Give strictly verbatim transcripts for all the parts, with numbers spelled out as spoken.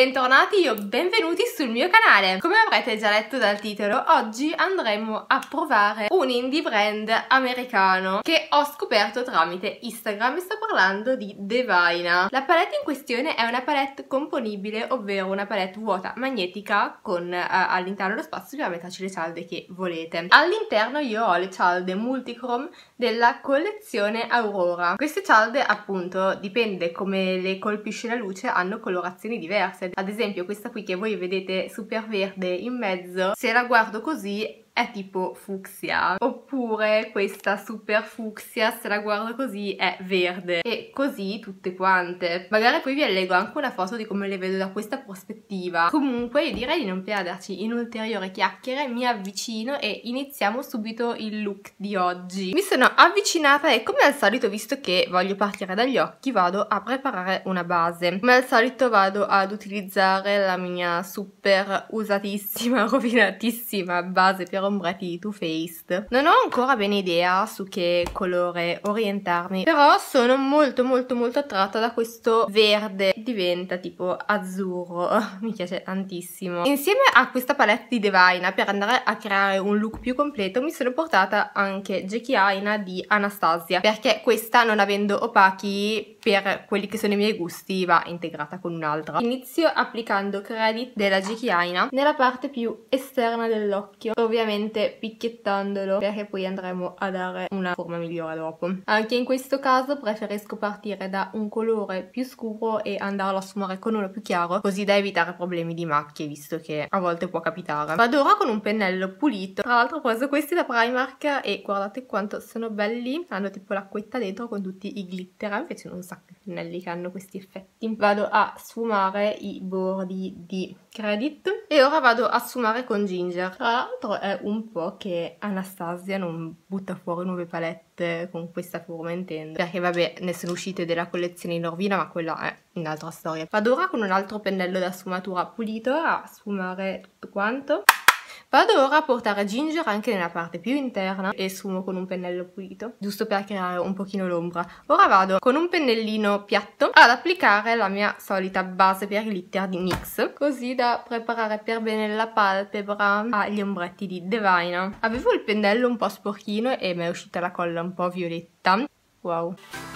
Bentornati o benvenuti sul mio canale. Come avrete già letto dal titolo, oggi andremo a provare un indie brand americano che ho scoperto tramite Instagram e sto parlando di Divina. La palette in questione è una palette componibile, ovvero una palette vuota magnetica con eh, all'interno lo spazio per metterci le cialde che volete. All'interno io ho le cialde multichrome della collezione Aurora. Queste cialde, appunto, dipende come le colpisce la luce, hanno colorazioni diverse. Ad esempio questa qui che voi vedete super verde in mezzo, se la guardo così è tipo fucsia, oppure questa super fucsia, se la guardo così, è verde, e così tutte quante. Magari poi vi allego anche una foto di come le vedo da questa prospettiva. Comunque io direi di non perderci in ulteriori chiacchiere, mi avvicino e iniziamo subito il look di oggi. Mi sono avvicinata e come al solito, visto che voglio partire dagli occhi, vado a preparare una base. Come al solito vado ad utilizzare la mia super usatissima, rovinatissima base per ombretti di Too Faced. Non ho ancora bene idea su che colore orientarmi, però sono molto molto molto attratta da questo verde, diventa tipo azzurro, mi piace tantissimo. Insieme a questa palette di Divina, per andare a creare un look più completo, mi sono portata anche Jackie Aina di Anastasia, perché questa, non avendo opachi per quelli che sono i miei gusti, va integrata con un'altra. Inizio applicando Credit della Jackie Aina nella parte più esterna dell'occhio, ovviamente picchiettandolo, perché poi andremo a dare una forma migliore dopo. Anche in questo caso preferisco partire da un colore più scuro e andarlo a sfumare con uno più chiaro, così da evitare problemi di macchie, visto che a volte può capitare. Vado ora con un pennello pulito. Tra l'altro ho preso questi da Primark e guardate quanto sono belli, hanno tipo l'acquetta dentro con tutti i glitter. Mi piacciono un sacco i pennelli che hanno questi effetti. Vado a sfumare i bordi di Credit e ora vado a sfumare con Ginger. Tra l'altro è un po' che Anastasia non butta fuori nuove palette con questa forma, intendo, perché vabbè, ne sono uscite della collezione in Orvina, ma quella è un'altra storia. Vado ora con un altro pennello da sfumatura pulito a sfumare tutto quanto. Vado ora a portare Ginger anche nella parte più interna e sfumo con un pennello pulito, giusto per creare un pochino l'ombra. Ora vado con un pennellino piatto ad applicare la mia solita base per glitter di NYX, così da preparare per bene la palpebra agli ombretti di Divina. Avevo il pennello un po' sporchino e mi è uscita la colla un po' violetta. Wow.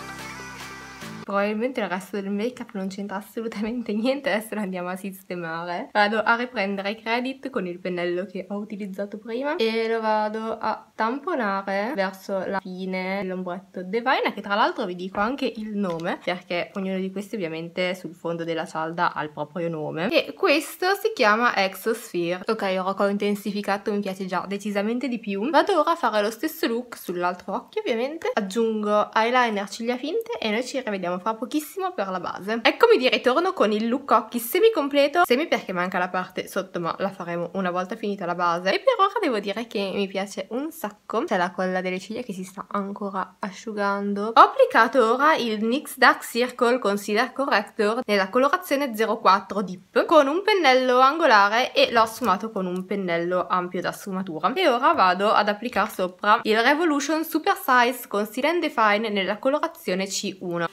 Probabilmente il resto del make up non c'entra assolutamente niente, adesso lo andiamo a sistemare. Vado a riprendere i Credit con il pennello che ho utilizzato prima e lo vado a tamponare verso la fine dell'ombretto Divina, che tra l'altro vi dico anche il nome, perché ognuno di questi ovviamente sul fondo della cialda ha il proprio nome, e questo si chiama Exosphere. Ok, ora che ho intensificato mi piace già decisamente di più. Vado ora a fare lo stesso look sull'altro occhio, ovviamente. Aggiungo eyeliner, ciglia finte e noi ci rivediamo fra pochissimo per la base. Eccomi di ritorno con il look occhi semi completo, semi perché manca la parte sotto, ma la faremo una volta finita la base. E per ora devo dire che mi piace un sacco. C'è la colla delle ciglia che si sta ancora asciugando. Ho applicato ora il NYX Dark Circle Concealer Corrector nella colorazione zero quattro Deep con un pennello angolare e l'ho sfumato con un pennello ampio da sfumatura. E ora vado ad applicare sopra il Revolution Super Size Concealer and Define nella colorazione C uno.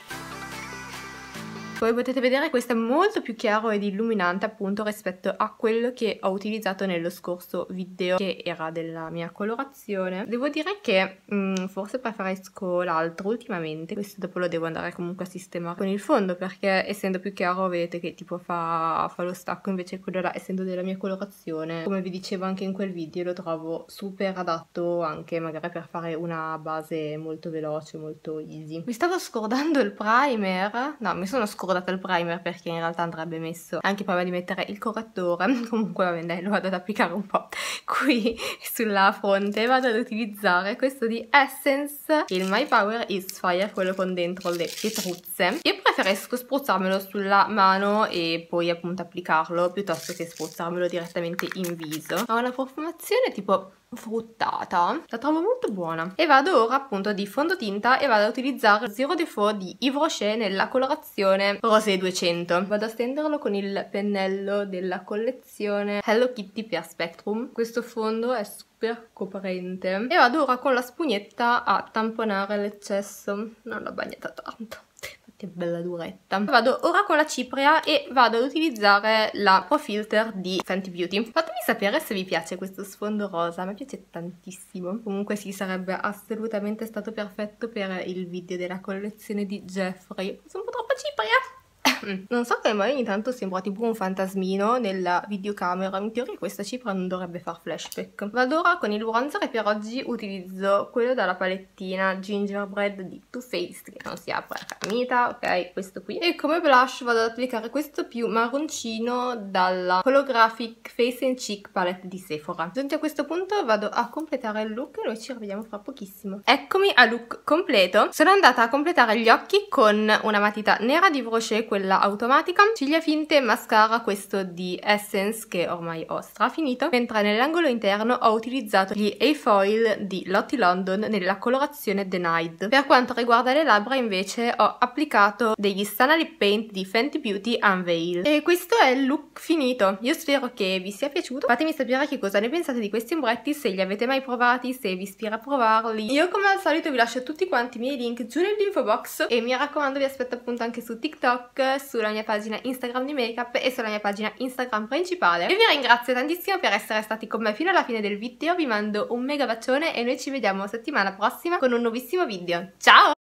Come potete vedere questo è molto più chiaro ed illuminante appunto rispetto a quello che ho utilizzato nello scorso video, che era della mia colorazione. Devo dire che mh, forse preferisco l'altro ultimamente. Questo dopo lo devo andare comunque a sistemare con il fondo, perché essendo più chiaro vedete che tipo fa, fa lo stacco, invece quello là, essendo della mia colorazione, come vi dicevo anche in quel video, lo trovo super adatto anche magari per fare una base molto veloce, molto easy. Mi stavo scordando il primer, no mi sono scordata il primer perché in realtà andrebbe messo anche prima di mettere il correttore. Comunque va bene, dai, lo vado ad applicare un po' qui sulla fronte. Vado ad utilizzare questo di Essence, il My Power is Fire, quello con dentro le pietruzze. Io preferisco spruzzarmelo sulla mano e poi appunto applicarlo piuttosto che spruzzarmelo direttamente in viso. Ha una profumazione tipo fruttata, la trovo molto buona. E vado ora appunto di fondotinta e vado a utilizzare Zero Default di Yves Rocher nella colorazione Rosé duecento. Vado a stenderlo con il pennello della collezione Hello Kitty per Spectrum. Questo fondo è super coprente e vado ora con la spugnetta a tamponare l'eccesso. Non l'ho bagnata tanto, che bella duretta. Vado ora con la cipria e vado ad utilizzare la Pro Filter di Fenty Beauty. Fatemi sapere se vi piace questo sfondo rosa, a me piace tantissimo. Comunque sì, sarebbe assolutamente stato perfetto per il video della collezione di Jeffree. Sono un po' troppa cipria. Non so come mai ogni tanto sembra tipo un fantasmino nella videocamera. In teoria questa cipria non dovrebbe far flashback. Vado ora con il bronzer e per oggi utilizzo quello dalla palettina Gingerbread di Too Faced, che non si apre la camita, ok, questo qui. E come blush vado ad applicare questo più marroncino dalla Holographic Face and Cheek Palette di Sephora. Giunti a questo punto vado a completare il look e noi ci rivediamo fra pochissimo. Eccomi a look completo. Sono andata a completare gli occhi con una matita nera di Brochet, quella automatica, ciglia finte, mascara questo di Essence che ormai ho strafinito, mentre nell'angolo interno ho utilizzato gli A-Foil di Lottie London nella colorazione Denied. Per quanto riguarda le labbra invece ho applicato degli Stana Lip Paint di Fenty Beauty Unveil e questo è il look finito. Io spero che vi sia piaciuto, fatemi sapere che cosa ne pensate di questi ombretti, se li avete mai provati, se vi ispira a provarli. Io come al solito vi lascio tutti quanti i miei link giù nell'info box e mi raccomando vi aspetto appunto anche su TikTok, sulla mia pagina Instagram di Makeup e sulla mia pagina Instagram principale. Io vi ringrazio tantissimo per essere stati con me fino alla fine del video, vi mando un mega bacione e noi ci vediamo settimana prossima con un nuovissimo video. Ciao!